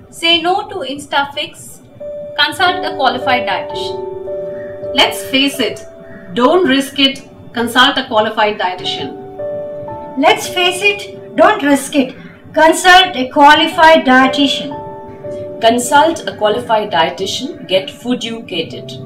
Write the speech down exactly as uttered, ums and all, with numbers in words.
Say no to InstaFix. Consult a qualified dietitian. Let's face it, don't risk it. Consult a qualified dietitian. Let's face it, don't risk it. Consult a qualified dietitian. Consult a qualified dietitian. Get food educated.